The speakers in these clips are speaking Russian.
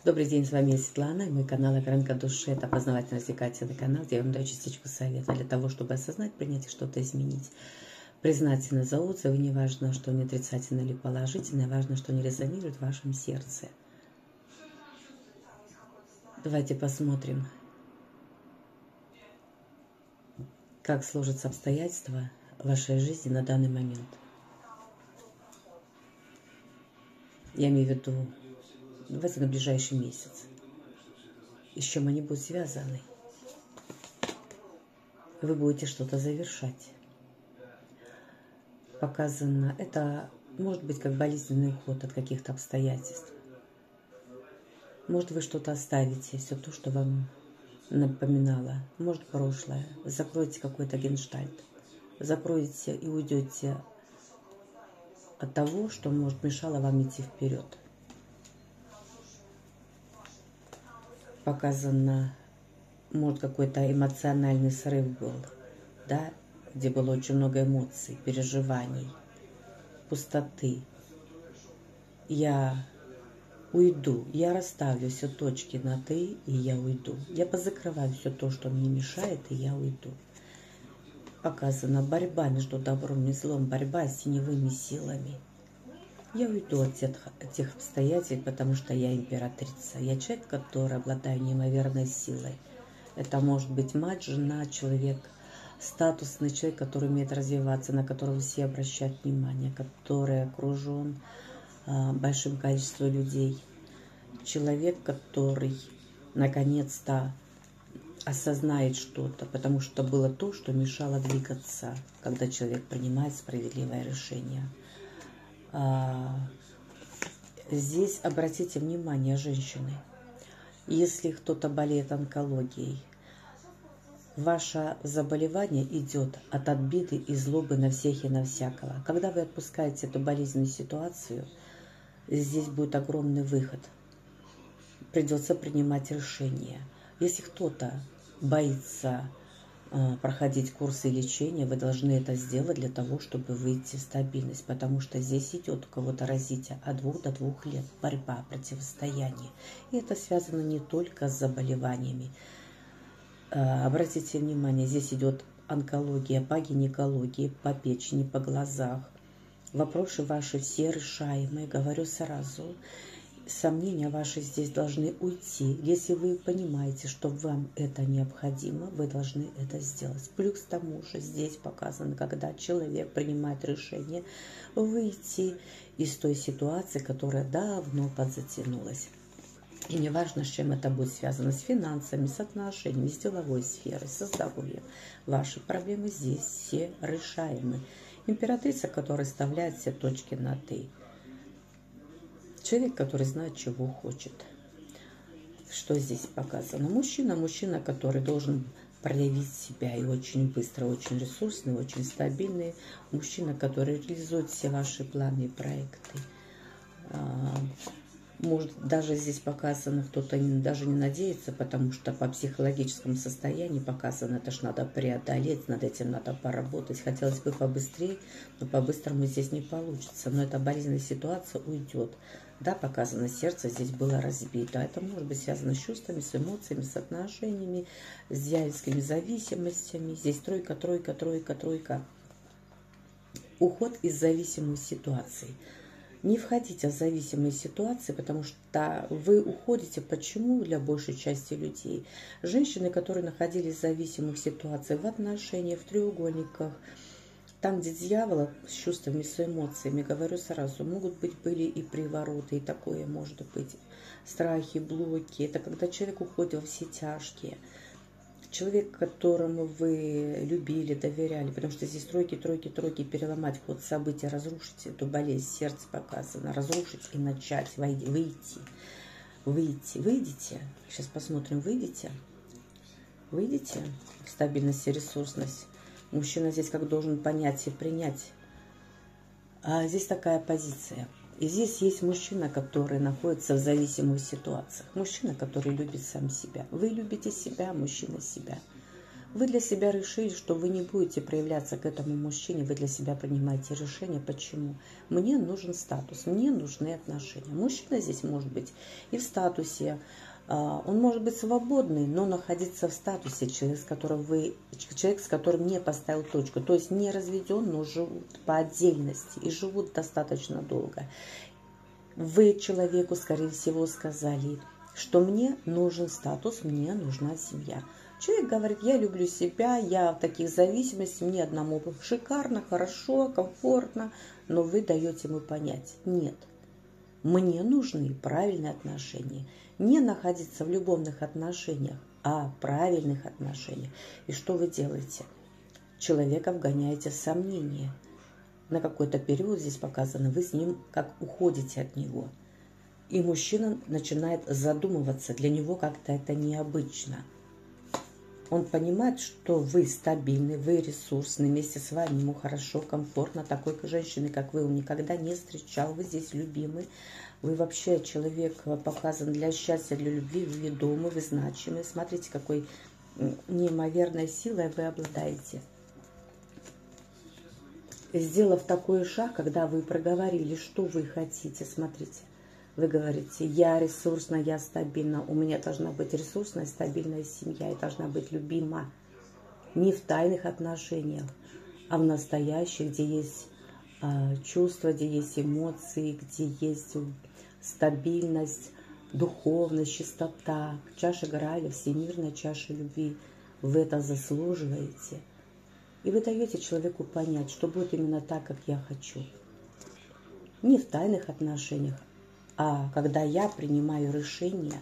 Добрый день, с вами Светлана и мой канал «Огранка души». Это познавательно-развлекательный канал, где я вам даю частичку совета для того, чтобы осознать, принять и что-то изменить. Признательны за отзывы, не важно, что они отрицательные или положительные, важно, что они резонируют в вашем сердце. Давайте посмотрим, как сложатся обстоятельства в вашей жизни на данный момент. Я имею в виду, давайте на ближайший месяц. И с чем они будут связаны? Вы будете что-то завершать. Показано, это может быть как болезненный уход от каких-то обстоятельств. Может, вы что-то оставите, все то, что вам напоминало, может, прошлое. Закроете какой-то генштальт, закроете и уйдете от того, что, может, мешало вам идти вперед. Показано, может, какой-то эмоциональный срыв был, да, где было очень много эмоций, переживаний, пустоты. Я уйду, я расставлю все точки над «и», и я уйду. Я позакрываю все то, что мне мешает, и я уйду. Показана борьба между добром и злом, борьба с теневыми силами. Я уйду от тех обстоятельств, потому что я императрица. Я человек, который обладает неимоверной силой. Это может быть мать, жена, человек, статусный человек, который умеет развиваться, на которого все обращают внимание, который окружен большим количеством людей. Человек, который наконец-то осознает что-то, потому что было то, что мешало двигаться, когда человек принимает справедливое решение. Здесь обратите внимание, женщины, если кто-то болеет онкологией, ваше заболевание идет от обиды и злобы на всех и на всякого. Когда вы отпускаете эту болезненную ситуацию, здесь будет огромный выход. Придется принимать решения. Если кто-то боится проходить курсы лечения, вы должны это сделать для того, чтобы выйти в стабильность, потому что здесь идет у кого-то развитие от 2 до 2 лет, борьба, противостояние. И это связано не только с заболеваниями. Обратите внимание, здесь идет онкология по гинекологии, по печени, по глазах. Вопросы ваши все решаемые, говорю сразу. Сомнения ваши здесь должны уйти. Если вы понимаете, что вам это необходимо, вы должны это сделать. Плюс к тому же здесь показано, когда человек принимает решение выйти из той ситуации, которая давно подзатянулась. И не важно, с чем это будет связано, с финансами, с отношениями, с деловой сферой, со здоровьем. Ваши проблемы здесь все решаемы. Императрица, которая расставляет все точки над «и». Человек, который знает, чего хочет. Что здесь показано? Мужчина, который должен проявить себя и очень быстро, очень ресурсный, очень стабильный. Мужчина, который реализует все ваши планы и проекты. Может, даже здесь показано, кто-то даже не надеется, потому что по психологическому состоянию показано, это ж надо преодолеть, над этим надо поработать. Хотелось бы побыстрее, но по-быстрому здесь не получится. Но эта болезненная ситуация уйдет. Да, показано, сердце здесь было разбито. Это может быть связано с чувствами, с эмоциями, с отношениями, с дьявольскими зависимостями. Здесь тройка, тройка, тройка, тройка. Уход из зависимой ситуации. Не входите в зависимые ситуации, потому что вы уходите. Почему для большей части людей? Женщины, которые находились в зависимых ситуациях, в отношениях, в треугольниках, там, где дьявола с чувствами, с эмоциями, говорю сразу, могут быть, были и привороты, и такое может быть, страхи, блоки. Это когда человек уходит во все тяжкие. Человек, которому вы любили, доверяли, потому что здесь тройки, тройки, тройки, переломать ход событий, разрушить эту болезнь, сердце показано, разрушить и начать, выйти. Выйдите, сейчас посмотрим, выйдете в стабильность и ресурсность. Мужчина здесь как должен понять и принять. А здесь такая позиция. И здесь есть мужчина, который находится в зависимых ситуациях. Мужчина, который любит сам себя. Вы любите себя, мужчина себя. Вы для себя решили, что вы не будете проявляться к этому мужчине, вы для себя принимаете решение. Почему? Мне нужен статус, мне нужны отношения. Мужчина здесь может быть и в статусе, он может быть свободный, но находиться в статусе человек, с которым не поставил точку. То есть не разведен, но живут по отдельности и живут достаточно долго. Вы человеку, скорее всего, сказали, что мне нужен статус, мне нужна семья. Человек говорит, я люблю себя, я в таких зависимостях, мне одному шикарно, хорошо, комфортно, но вы даете ему понять, нет, мне нужны правильные отношения. Не находиться в любовных отношениях, а в правильных отношениях. И что вы делаете? Человека вгоняете в сомнение. На какой-то период здесь показано, вы с ним как уходите от него. И мужчина начинает задумываться, для него как-то это необычно. Он понимает, что вы стабильны, вы ресурсны, вместе с вами ему хорошо, комфортно. Такой женщины, как вы, он никогда не встречал. Вы здесь любимы. Вы вообще человек показан для счастья, для любви, вы ведомы, вы значимы. Смотрите, какой неимоверной силой вы обладаете. Сделав такой шаг, когда вы проговорили, что вы хотите, смотрите. Вы говорите, я ресурсна, я стабильна, у меня должна быть ресурсная, стабильная семья, и должна быть любима. Не в тайных отношениях, а в настоящих, где есть чувства, где есть эмоции, где есть стабильность, духовность, чистота. Чаша Грааля, всемирная чаша любви. Вы это заслуживаете. И вы даете человеку понять, что будет именно так, как я хочу. Не в тайных отношениях, а когда я принимаю решение,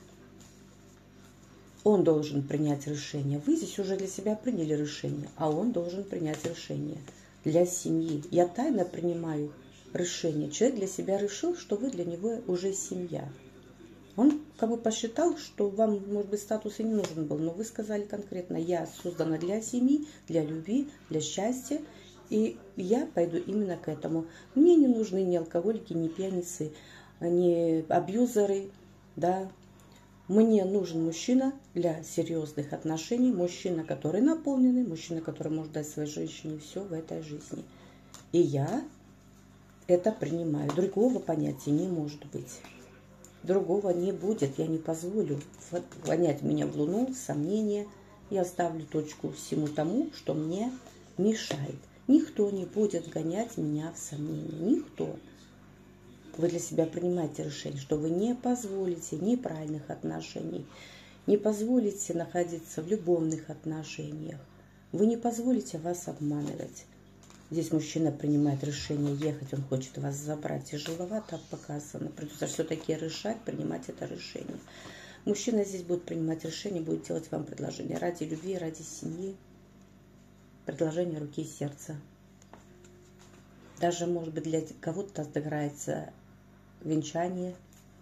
он должен принять решение. Вы здесь уже для себя приняли решение, а он должен принять решение для семьи. Я тайно принимаю решение. Человек для себя решил, что вы для него уже семья. Он как бы посчитал, что вам, может быть, статус и не нужен был, но вы сказали конкретно, я создана для семьи, для любви, для счастья, и я пойду именно к этому. Мне не нужны ни алкоголики, ни пьяницы, ни абьюзеры, да. Мне нужен мужчина для серьезных отношений, мужчина, который наполненный, мужчина, который может дать своей женщине все в этой жизни. И я это принимаю. Другого понятия не может быть. Другого не будет. Я не позволю гонять меня в луну, в сомнения. Я ставлю точку всему тому, что мне мешает. Никто не будет гонять меня в сомнения. Никто. Вы для себя принимаете решение, что вы не позволите неправильных отношений, не позволите находиться в любовных отношениях. Вы не позволите вас обманывать. Здесь мужчина принимает решение ехать, он хочет вас забрать. Тяжеловато показано. Придется все-таки решать, принимать это решение. Мужчина здесь будет принимать решение, будет делать вам предложение ради любви, ради семьи. Предложение руки и сердца. Даже, может быть, для кого-то отыграется венчание.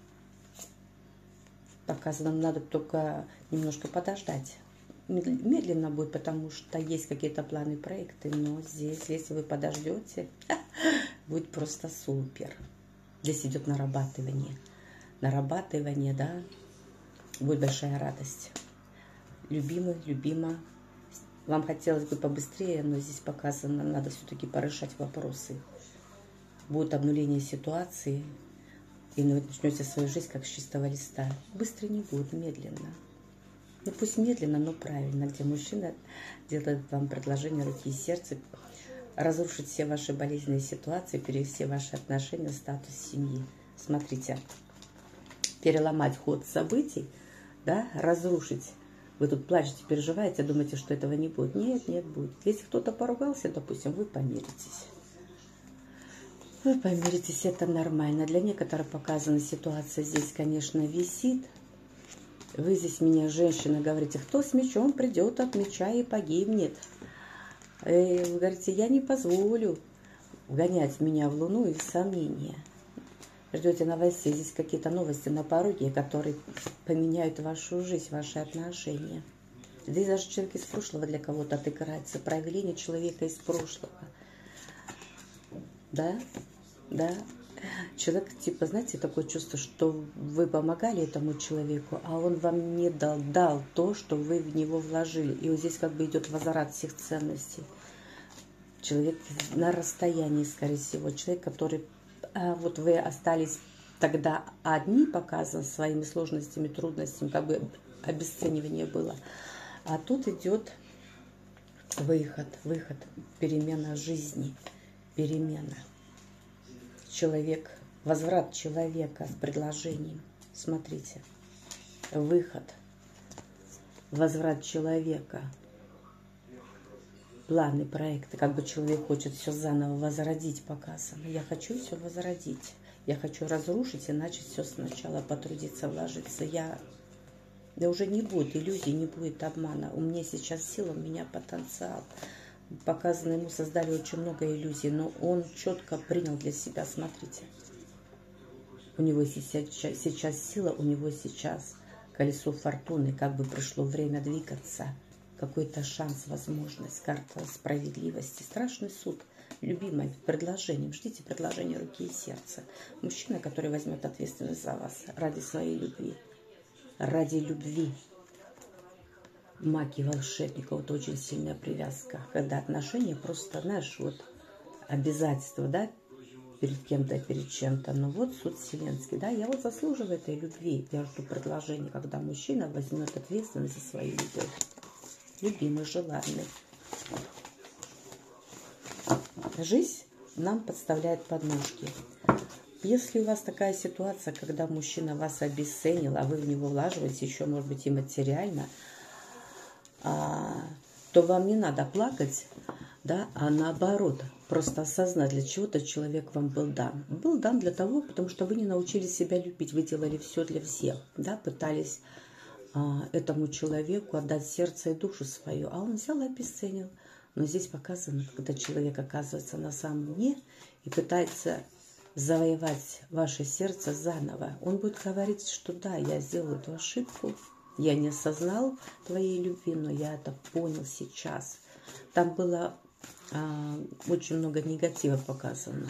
Показано, надо только немножко подождать. Медленно будет, потому что есть какие-то планы, проекты, но здесь, если вы подождете, будет просто супер. Здесь идет нарабатывание. Нарабатывание, да, будет большая радость. Любимый, любима. Вам хотелось бы побыстрее, но здесь показано, надо все-таки порешать вопросы. Будет обнуление ситуации, и вы начнете свою жизнь как с чистого листа. Быстро не будет, медленно. Ну пусть медленно, но правильно, где мужчина делает вам предложение руки и сердца, разрушить все ваши болезненные ситуации, перевести ваши отношения в статус семьи. Смотрите, переломать ход событий, да, разрушить. Вы тут плачете, переживаете, думаете, что этого не будет. Нет, нет, будет. Если кто-то поругался, допустим, вы помиритесь. Вы помиритесь, это нормально. Для некоторых показана ситуация здесь, конечно, висит. Вы здесь меня, женщина, говорите, кто с мечом придет от меча и погибнет. И вы говорите, я не позволю гонять меня в луну и в сомнения. Ждете новостей, здесь какие-то новости на пороге, которые поменяют вашу жизнь, ваши отношения. Здесь даже человек из прошлого для кого-то отыграется, проявление человека из прошлого. Да, да, Человек, типа, знаете, такое чувство, что вы помогали этому человеку, а он вам не дал то, что вы в него вложили. И вот здесь как бы идет возврат всех ценностей. Человек на расстоянии, скорее всего. Человек, который... вот вы остались тогда одни, показаны своими сложностями, трудностями, как бы обесценивание было. А тут идет выход, перемена жизни, перемена. Человек, возврат человека с предложением. Смотрите, выход, возврат человека, планы, проекты, как бы человек хочет все заново возродить, показано. Я хочу все возродить, я хочу разрушить и начать все сначала, потрудиться, вложиться. Да уже не будет иллюзий, не будет обмана. У меня сейчас сила, у меня потенциал. Показано, ему создали очень много иллюзий, но он четко принял для себя, смотрите. У него сейчас сила, у него сейчас колесо фортуны, как бы пришло время двигаться. Какой-то шанс, возможность, карта справедливости. Страшный суд, любимое, предложением. Ждите предложения руки и сердца. Мужчина, который возьмет ответственность за вас ради своей любви. Ради любви. Магия волшебника, вот очень сильная привязка, когда отношения просто, знаешь, вот обязательства, да, перед кем-то, перед чем-то, но вот суд вселенский, да, я вот заслуживаю этой любви, я жду предложения, когда мужчина возьмет ответственность за свою любовь, любимый, желанный. Жизнь нам подставляет подножки. Если у вас такая ситуация, когда мужчина вас обесценил, а вы в него влаживаете еще, может быть, и материально, то вам не надо плакать, да, а наоборот, просто осознать, для чего этот человек вам был дан. Был дан для того, потому что вы не научились себя любить, вы делали все для всех, да, пытались этому человеку отдать сердце и душу свою, а он взял и обесценил. Но здесь показано, когда человек оказывается на самом дне и пытается завоевать ваше сердце заново, он будет говорить, что да, я сделал эту ошибку, я не осознал твоей любви, но я это понял сейчас. Там было очень много негатива показано.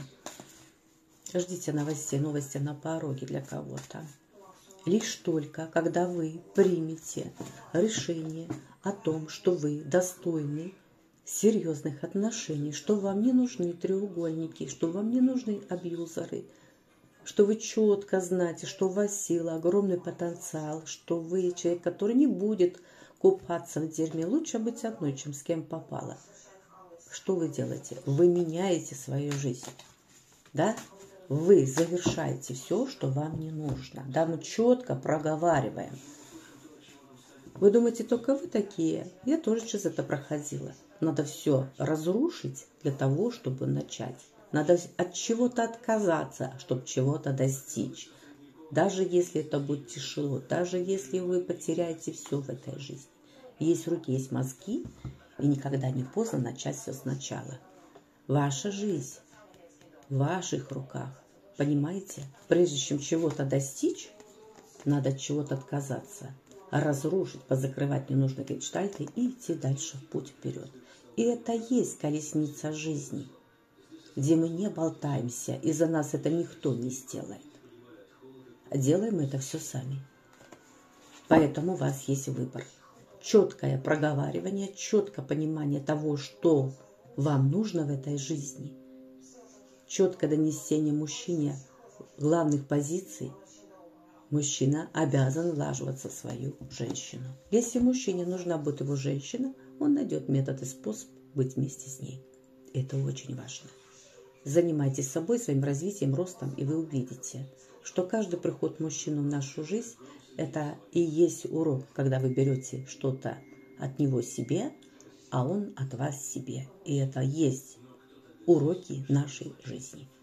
Ждите новостей, новости на пороге для кого-то. Лишь только, когда вы примете решение о том, что вы достойны серьезных отношений, что вам не нужны треугольники, что вам не нужны абьюзеры, что вы четко знаете, что у вас сила, огромный потенциал, что вы человек, который не будет купаться в дерьме. Лучше быть одной, чем с кем попало. Что вы делаете? Вы меняете свою жизнь. Да? Вы завершаете все, что вам не нужно. Да, мы четко проговариваем. Вы думаете, только вы такие? Я тоже через это проходила. Надо все разрушить для того, чтобы начать. Надо от чего-то отказаться, чтобы чего-то достичь. Даже если это будет тяжело, даже если вы потеряете все в этой жизни. Есть руки, есть мозги, и никогда не поздно начать все сначала. Ваша жизнь в ваших руках. Понимаете? Прежде чем чего-то достичь, надо от чего-то отказаться. Разрушить, позакрывать ненужные гештальты и идти дальше в путь вперед. И это есть колесница жизни, где мы не болтаемся, и за нас это никто не сделает. Делаем это все сами. Поэтому у вас есть выбор. Четкое проговаривание, четкое понимание того, что вам нужно в этой жизни. Четкое донесение мужчине главных позиций. Мужчина обязан влаживаться в свою женщину. Если мужчине нужна будет его женщина, он найдет метод и способ быть вместе с ней. Это очень важно. Занимайтесь собой, своим развитием, ростом, и вы увидите, что каждый приход мужчины в нашу жизнь – это и есть урок, когда вы берете что-то от него себе, а он от вас себе. И это есть уроки нашей жизни.